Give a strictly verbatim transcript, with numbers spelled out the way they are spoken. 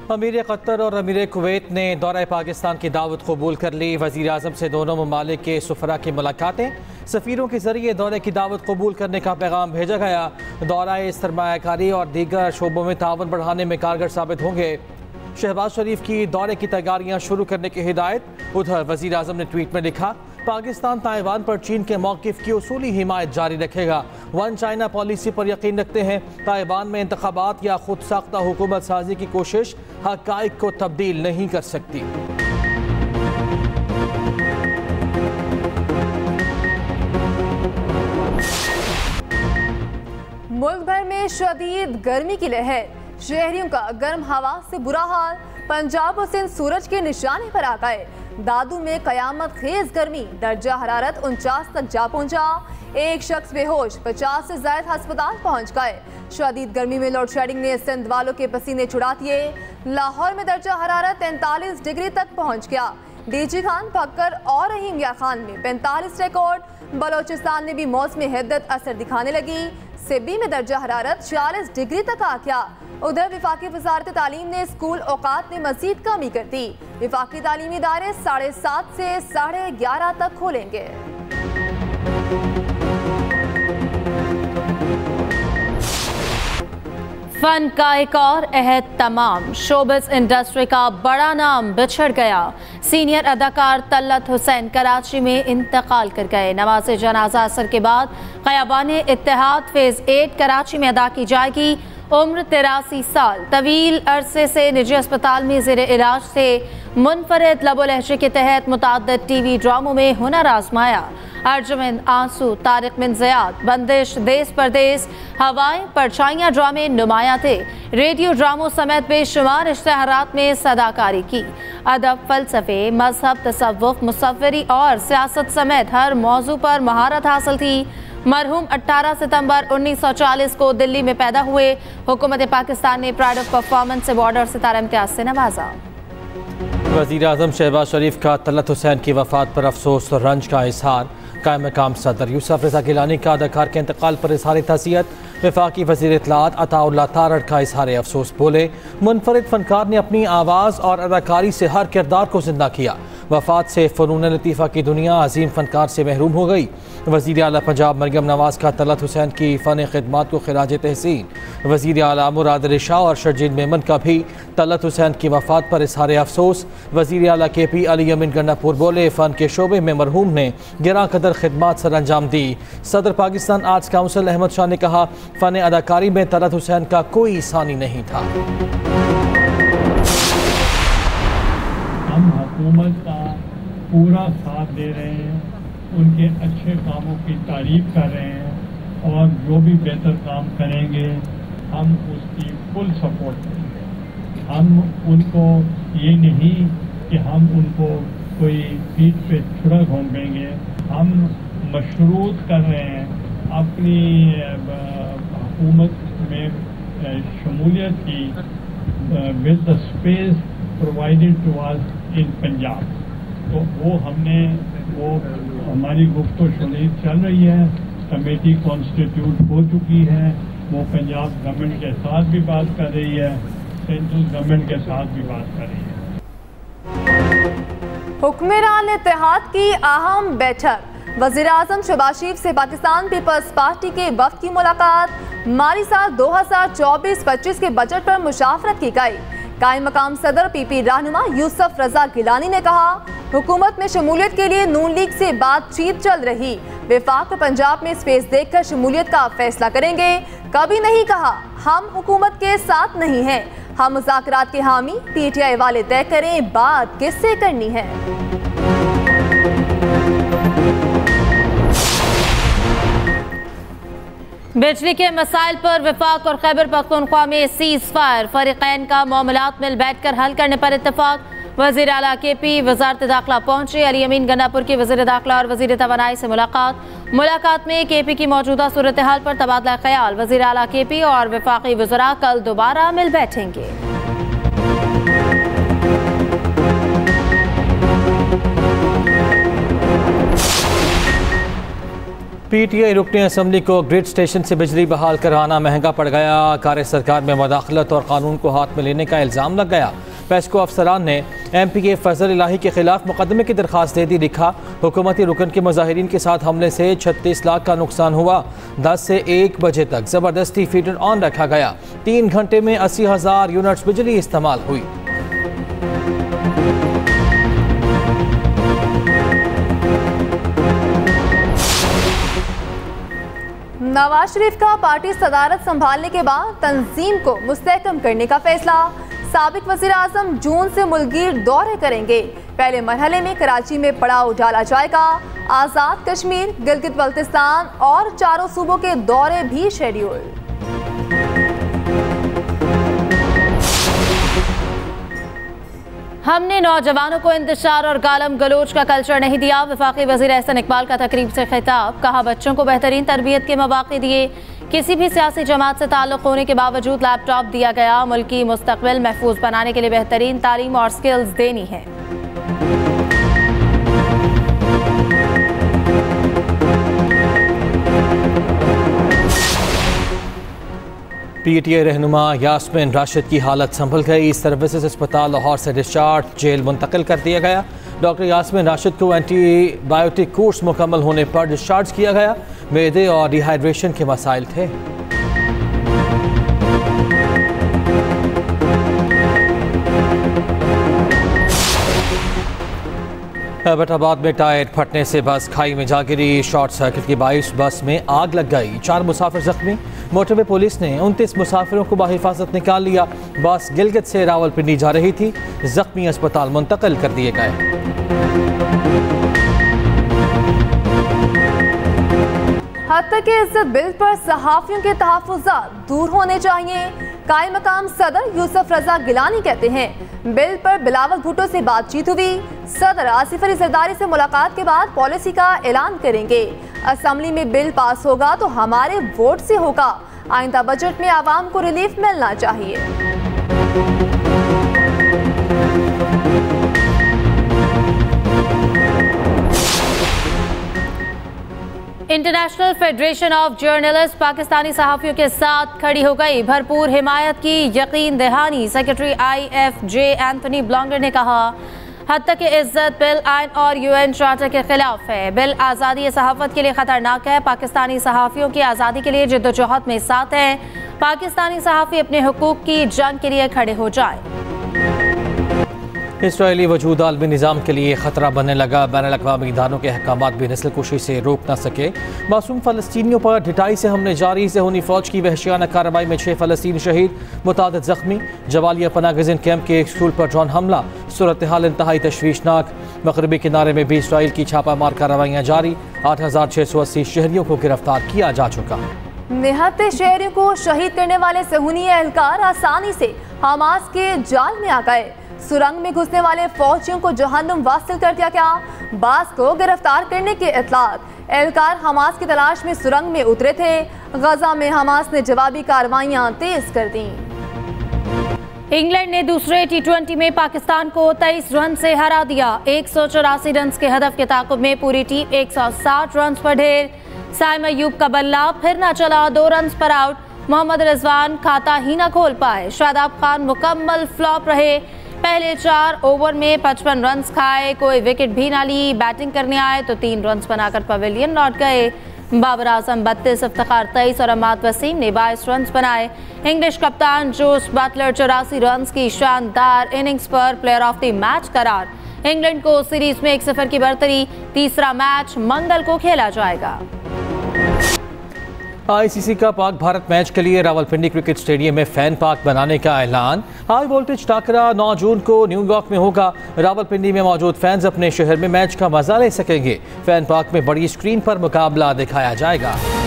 अमीर कतर और अमीर कुवैत ने दौरा पाकिस्तान की दावत कबूल कर ली। वज़ीर आज़म से दोनों ममालिक के सफरा की मुलाकातें, सफ़ीरों के जरिए दौरे की दावत कबूल करने का पैगाम भेजा गया। दौरा सरमायाकारी और दीगर शोबों में तावन बढ़ाने में कारगर साबित होंगे। शहबाज शरीफ की दौरे की तैयारियां शुरू करने की हिदायत। उधर वज़ीर आज़म ने ट्वीट में लिखा, पाकिस्तान ताइवान पर चीन के मौक़िफ़ की उसूली हिमायत जारी रखेगा। वन चाइना पॉलिसी पर यकीन रखते हैं। ताइवान में इंतखाबात या खुद साख्ता हुकूमत साजी की कोशिश हक़ाइक़ को तब्दील नहीं कर सकती। मुल्क भर में शदीद गर्मी की लहर, शहरियों का गर्म हवा से बुरा हाल। पंजाब और सिंध सूरज के निशाने पर आ गए। दादू में कयामत खेज गर्मी, दर्जा हरारत उनचास तक जा पहुंचा। एक शख्स बेहोश, पचास से ज्यादा अस्पताल पहुंच गए। शदीद गर्मी में लोड शेडिंग ने सिंध वालों के पसीने छुड़ा दिए। लाहौर में दर्जा हरारत तैंतालीस डिग्री तक पहुंच गया। डीजी खान, भक्कर और रहीम या खान में पैंतालीस रिकॉर्ड। बलोचिस्तान में भी मौसमी हिद्दत असर दिखाने लगी। सिब्बी में दर्जा हरारत छियालीस डिग्री तक आ गया। उधर विफाकी वजारत तालीम ने स्कूल औकात में मजीद कमी कर दी। विफाकी तालीमी इदारे साढ़े सात से साढ़े ग्यारह तक खोलेंगे। फन का एक और अहद तमाम, शोबिस इंडस्ट्री का बड़ा नाम बिछड़ गया। सीनियर अदाकार तलत हुसैन कराची में इंतकाल कर गए। नमाज जनाजा असर के बाद क़याबान इत्तेहाद फेज एट कराची में अदा की जाएगी। उम्र तिरासी साल, तवील अरसे से निजी अस्पताल में ज़ेर इलाज से मुनफरिद लबो लहजे के तहत मुतअद्दिद टीवी ड्रामों में हुनर आजमाया। अर्जुमंद, आंसू, तारिक बिन ज़ियाद, बंदिश, देश परदेस, हवाएं, परछाइयां ड्रामे नुमाया थे। रेडियो ड्रामों समेत बेशुमार इश्तहारात में सदाकारी की। अदब, फलसफे, मजहब, तसव्वुफ, मुसव्वरी और सियासत समेत हर मौजू पर महारत हासिल थी। मरहूम अठारह सितंबर उन्नीस सौ चालीस को दिल्ली में पैदा हुए। हुकूमत पाकिस्तान ने प्राइड ऑफ परफॉर्मेंस अवार्ड और सितारा इम्तियाज से नवाजा। वज़ीर आज़म शहबाज शरीफ का तलत हुसैन की वफ़ात पर अफसोस और रंज का इजहार। कायम मकाम सदर यूसुफ रज़ा गिलानी का अदाकार के इंतकाल पर इजहार तज़ियत। वफाकी वज़ीर इत्तलात अताउल्लाह तारड़ का इजहार अफसोस। बोले, मुनफरिद फनकार ने अपनी आवाज़ और अदाकारी से हर किरदार को जिंदा किया। वफ़ात से फ़नून लतीफ़ा की दुनिया अजीम फनकार से महरूम हो गई। वज़ीर आला पंजाब मरियम नवाज का तलत हुसैन की फ़न खिदमात को खिराज तहसीन। वज़ीर आला मुराद अली शाह और शर्जील मेमन का भी तलत हुसैन की वफ़ात पर इजहार अफसोस। वज़ीर आला के पी अली अमीन गंडापुर बोले, फ़न के शोबे में मरहूम ने गिरा कदर खिदमात सर अंजाम दी। सदर पाकिस्तान आर्ट्स काउंसिल अहमद शाह ने कहा, फ़न अदाकारी में तलत हुसैन का कोई सानी नहीं था। हम हुकूमत का पूरा साथ दे रहे हैं, उनके अच्छे कामों की तारीफ कर रहे हैं और जो भी बेहतर काम करेंगे हम उसकी फुल सपोर्ट करेंगे। हम उनको ये नहीं कि हम उनको कोई पीठ पे छुरा घोंपेंगे। हम मशरूत कर रहे हैं अपनी हुकूमत में शमूलियत की with the space provided to us in Punjab. तो वो हमने वो हमारी गुफ्तो शुनीद चल रही है। कमेटी कॉन्स्टिट्यूट हो चुकी है। वो पंजाब गवर्नमेंट के साथ भी बात कर रही है, सेंट्रल गवर्नमेंट के साथ भी बात कर रही है। हुक्मरान इत्तेहाद की अहम बैठक। वज़ीर आज़म शहबाज शरीफ से पाकिस्तान पीपल्स पार्टी के वफ्द की मुलाकात। माली साल दो हज़ार चौबीस पच्चीस के बजट पर मुशावरत की गई। कायम मकाम सदर पी पी रहनुमा यूसुफ रज़ा गिलानी ने कहा, हुकूमत में शमूलियत के लिए नून लीग से बातचीत चल रही। वफाक पंजाब में स्पेस देखकर शमूलियत का फैसला करेंगे। कभी नहीं कहा हम हुकूमत के साथ नहीं हैं। हम मुज़ाकरात के हामी। पी टी आई वाले तय करें बात किससे करनी है। बिजली के मसाइल पर वफाक और खैबर पख्तूनख्वा में सीज फायर। फरीकैन का मामलात मिल बैठ कर हल करने पर इत्तफाक। वज़ीर आला के पी वजारत दाखिला पहुंचे। अली अमीन गंडापुर की वज़ीर दाखिला और वज़ीर तवानाई से मुलाकात। मुलाकात में के पी की मौजूदा सूरत हाल पर तबादला ख्याल। वज़ीर आला के पी और वफाकी वज़रा कल दोबारा मिल बैठेंगे। पीटीआई रुकने असम्बली को ग्रिड स्टेशन से बिजली बहाल करवाना महंगा पड़ गया। कार्य सरकार में मदाखलत और कानून को हाथ में लेने का इल्ज़ाम लग गया। पेस्को अफसरान ने एम पी के फजल इलाही के खिलाफ मुकदमे की दरख्वास्त दे दी। लिखा, हुकूमती रुकन के मुजाहिरीन के साथ हमले से छत्तीस लाख का नुकसान हुआ। दस से एक बजे तक ज़बरदस्ती फीडर ऑन रखा गया। तीन घंटे में अस्सी हज़ार यूनिट्स बिजली इस्तेमाल हुई। नवाज शरीफ का पार्टी सदारत संभालने के बाद तंजीम को मुस्तहकम करने का फैसला। साबिक वज़ीर आज़म जून से मुल्कगीर दौरे करेंगे। पहले मरहले में कराची में पड़ाव डाला जाएगा। आज़ाद कश्मीर, गिलगित बल्तिस्तान और चारों सूबों के दौरे भी शेड्यूल। हमने नौजवानों को इंतशार और गालम गलोच का कल्चर नहीं दिया। वफाकी वज़ीर एहसन इकबाल का तकरीब से खिताब। कहा, बच्चों को बेहतरीन तरबियत के मौक़े दिए। किसी भी सियासी जमात से ताल्लुक़ होने के बावजूद लैपटॉप दिया गया। मुल्की मुस्तक़बिल महफूज बनाने के लिए बेहतरीन तालीम और स्किल्स देनी है। पीटीआई रहनुमा यास्मिन राशिद की हालत संभल गई। सर्विसेज अस्पताल लाहौर से डिस्चार्ज, जेल मुंतकिल कर दिया गया। डॉक्टर यास्मिन राशिद को एंटीबायोटिक कोर्स मुकम्मल होने पर डिस्चार्ज किया गया। मैदे और डिहाइड्रेशन के मसाइल थे। एबटाबाद में टायर फटने से बस खाई में जा गिरी। शॉर्ट सर्किट की बाइस बस में आग लग गई। चार मुसाफिर जख्मी। मोटरवे पुलिस ने उनतीस मुसाफिरों को बाहिफाजत निकाल लिया। बस गिलगित से रावलपिंडी जा रही थी। जख्मी अस्पताल मुंतकिल कर दिए गए। हत्या के इज्जत बिल पर सहाफियों के तहफ़्फ़ुज़ात दूर होने चाहिए। कायम मकाम सदर यूसुफ रजा गिलानी कहते हैं, बिल पर बिलावल भुट्टो से बातचीत हुई। सदर आसिफ अली जरदारी से मुलाकात के बाद पॉलिसी का ऐलान करेंगे। असम्बली में बिल पास होगा तो हमारे वोट से होगा। आइंदा बजट में आवाम को रिलीफ मिलना चाहिए। International federation of journalist Pakistani सहाफ़ियों के साथ खड़ी हो गई। भरपूर हिमायत की यकीन दहानी। Secretary I F J Anthony Bellanger ने कहा, हत्या की इज्जत बिल आइन और यूएन चार्टर के खिलाफ है। बिल आज़ादी सहाफ़त के लिए खतरनाक है। पाकिस्तानी सहाफ़ियों की आज़ादी के लिए जिद्दोजहद में साथ हैं। पाकिस्तानी सहाफ़ी अपने हुकूक की जंग के लिए खड़े हो जाए। इसराइली वजूद आलमी निज़ाम के लिए ख़तरा बनने लगा। बैनुल-अक़वामी इदारों के अहकामात भी नस्ल कुशी से रोक न सके। मासूम फ़लस्तीनियों पर ढिठाई से हमले जारी। ज़हूनी फ़ौज की वहशियाना कार्रवाई में छः फ़लस्तीनी शहीद, मुतादिद ज़ख्मी। जवालिया पनागज़ीन कैंप के एक स्कूल पर ड्रोन हमला। सूरत हाल इंतहाई तशवीशनाक। मगरबी किनारे में भी इसराइल की छापामार कार्रवाइयाँ जारी। आठ हज़ार छः सौ अस्सी शहरियों को गिरफ्तार किया जा चुका। निहत्ते शहरियों को शहीद करने वाले सहूनी एहलकार आसानी से हमास के जाल में आ गए। सुरंग में घुसने वाले फौजियों को जहन्नुम वासिल कर दिया गया। बास को गिरफ्तार करने के इतलात। एहलकार हमास की तलाश में सुरंग में उतरे थे। गजा में हमास ने जवाबी कार्रवाइयां तेज कर दी। इंग्लैंड ने दूसरे टी ट्वेंटी में पाकिस्तान को तेईस रन से हरा दिया। एक सौ चौरासी रन के हदफ के ताकुब में पूरी टीम एक सौ साठ रन पर ढेर। साइम अयूब का बल्ला फिर न चला, दो रन पर आउट। मोहम्मद रिजवान खाता ही न खोल पाए। शादाब खान मुकम्मल फ्लॉप रहे। पहले चार ओवर में पचपन रन खाए, कोई विकेट भी ना ली। बैटिंग करने आए तो तीन रन बनाकर पवेलियन लौट गए। बाबर आजम बत्तीस, इफ्तिखार तेईस और अम्माद वसीम ने बाईस रन बनाए। इंग्लिश कप्तान जोस बटलर चौरासी रन की शानदार इनिंग्स पर प्लेयर ऑफ द मैच करार। इंग्लैंड को सीरीज में एक सिफर की बढ़तरी। तीसरा मैच मंगल को खेला जाएगा। आईसीसी का पाक भारत मैच के लिए रावलपिंडी क्रिकेट स्टेडियम में फैन पार्क बनाने का ऐलान। हाई वोल्टेज टाकरा नौ जून को न्यूयॉर्क में होगा। रावलपिंडी में मौजूद फैंस अपने शहर में मैच का मजा ले सकेंगे। फैन पार्क में बड़ी स्क्रीन पर मुकाबला दिखाया जाएगा।